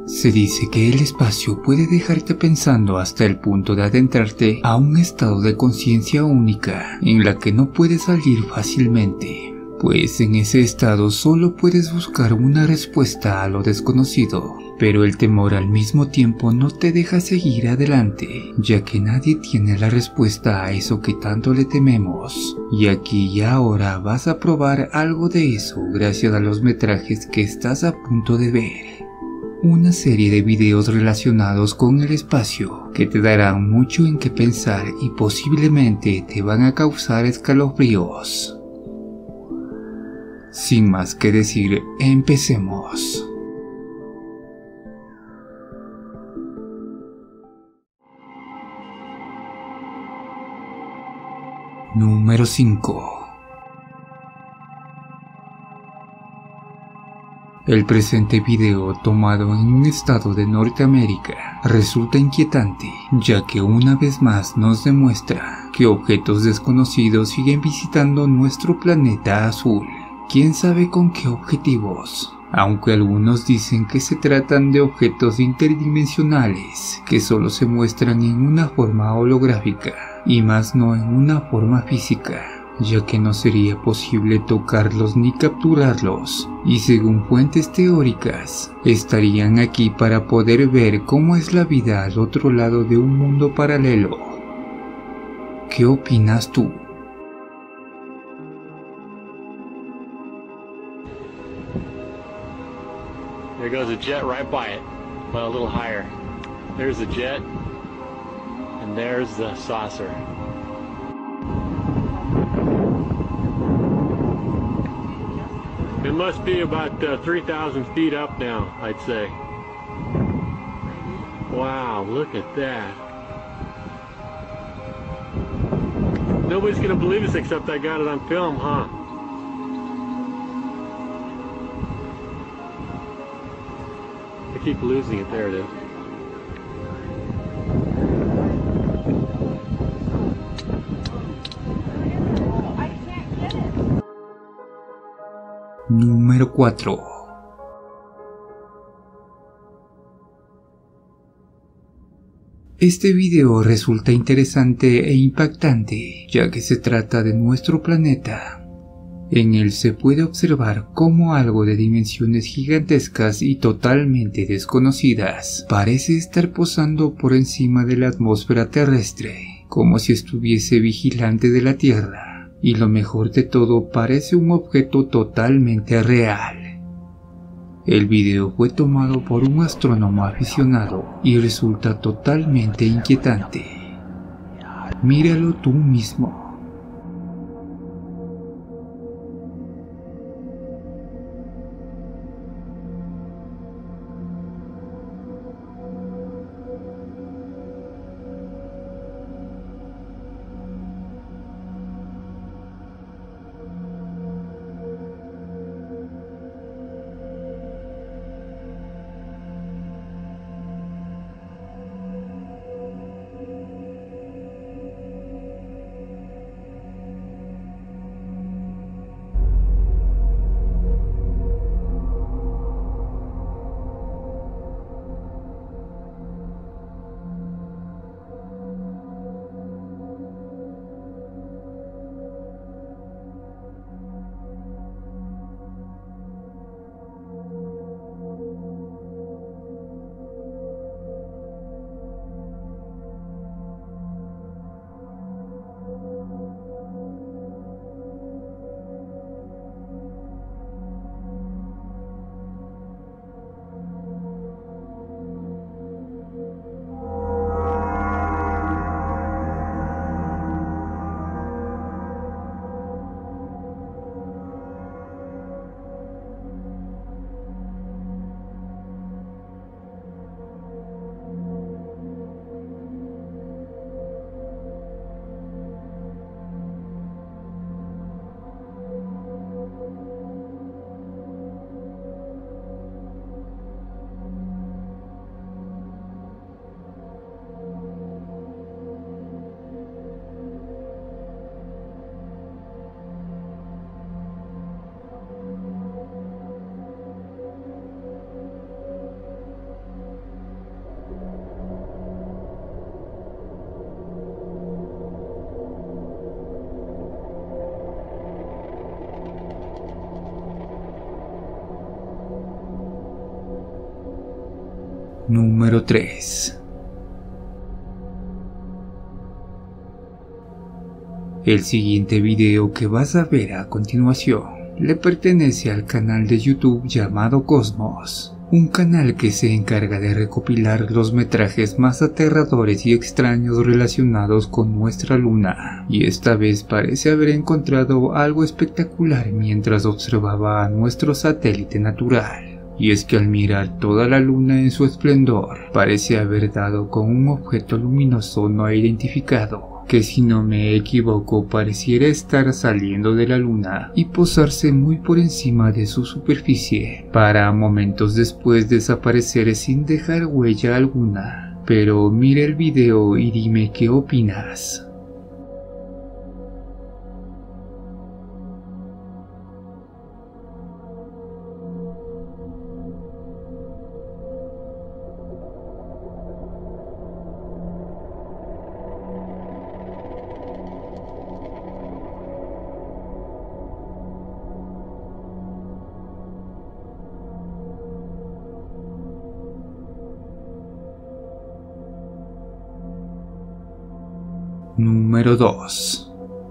Se dice que el espacio puede dejarte pensando hasta el punto de adentrarte a un estado de conciencia única en la que no puedes salir fácilmente, pues en ese estado solo puedes buscar una respuesta a lo desconocido, pero el temor al mismo tiempo no te deja seguir adelante, ya que nadie tiene la respuesta a eso que tanto le tememos, y aquí y ahora vas a probar algo de eso gracias a los metrajes que estás a punto de ver. Una serie de videos relacionados con el espacio que te darán mucho en qué pensar y posiblemente te van a causar escalofríos. Sin más que decir, empecemos. Número 5. El presente video, tomado en un estado de Norteamérica, resulta inquietante, ya que una vez más nos demuestra que objetos desconocidos siguen visitando nuestro planeta azul. ¿Quién sabe con qué objetivos? Aunque algunos dicen que se tratan de objetos interdimensionales, que solo se muestran en una forma holográfica, y más no en una forma física, ya que no sería posible tocarlos ni capturarlos, y según fuentes teóricas, estarían aquí para poder ver cómo es la vida al otro lado de un mundo paralelo. ¿Qué opinas tú? There goes a jet right by it, but a little higher. There's the jet, and there's the saucer. It must be about 3,000 feet up now, I'd say. Wow, look at that. Nobody's gonna believe this except I got it on film, huh? I keep losing it. There it is. Número 4. Este video resulta interesante e impactante, ya que se trata de nuestro planeta. En él se puede observar cómo algo de dimensiones gigantescas y totalmente desconocidas parece estar posando por encima de la atmósfera terrestre, como si estuviese vigilante de la Tierra. Y lo mejor de todo, parece un objeto totalmente real. El video fue tomado por un astrónomo aficionado y resulta totalmente inquietante. Míralo tú mismo. Número 3. El siguiente video que vas a ver a continuación le pertenece al canal de YouTube llamado Cosmos, un canal que se encarga de recopilar los metrajes más aterradores y extraños relacionados con nuestra luna, y esta vez parece haber encontrado algo espectacular mientras observaba a nuestro satélite natural. Y es que al mirar toda la luna en su esplendor, parece haber dado con un objeto luminoso no identificado, que si no me equivoco pareciera estar saliendo de la luna y posarse muy por encima de su superficie, para momentos después desaparecer sin dejar huella alguna. Pero mira el video y dime qué opinas. Número 2.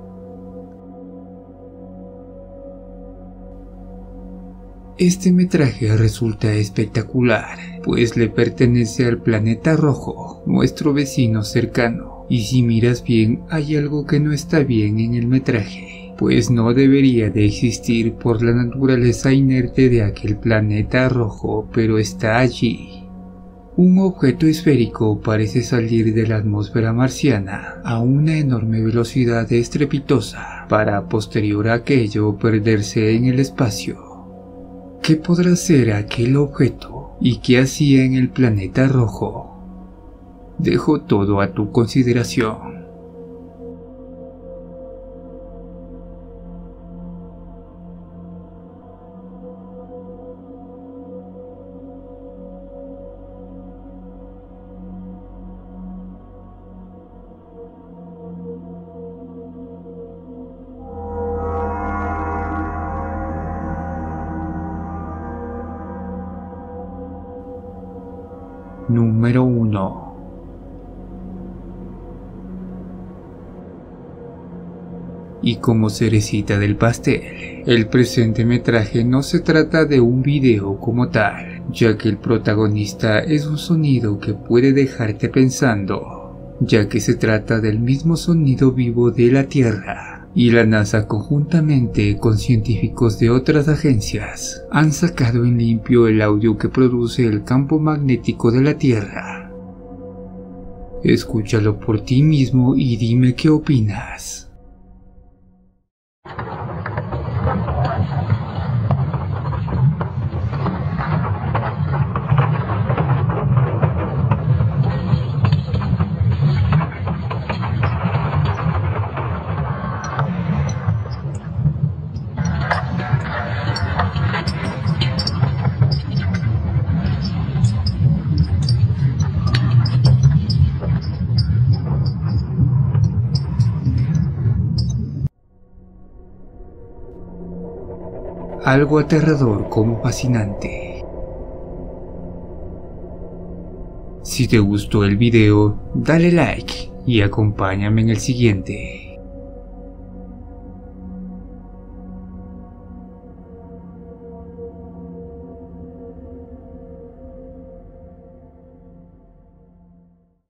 Este metraje resulta espectacular, pues le pertenece al planeta rojo, nuestro vecino cercano, y si miras bien hay algo que no está bien en el metraje, pues no debería de existir por la naturaleza inerte de aquel planeta rojo, pero está allí. Un objeto esférico parece salir de la atmósfera marciana a una enorme velocidad estrepitosa para posterior a aquello perderse en el espacio. ¿Qué podrá ser aquel objeto y qué hacía en el planeta rojo? Dejo todo a tu consideración. Número 1. Y como cerecita del pastel, el presente metraje no se trata de un video como tal, ya que el protagonista es un sonido que puede dejarte pensando, ya que se trata del mismo sonido vivo de la Tierra. Y la NASA, conjuntamente con científicos de otras agencias, han sacado en limpio el audio que produce el campo magnético de la Tierra. Escúchalo por ti mismo y dime qué opinas. Algo aterrador como fascinante. Si te gustó el video, dale like y acompáñame en el siguiente.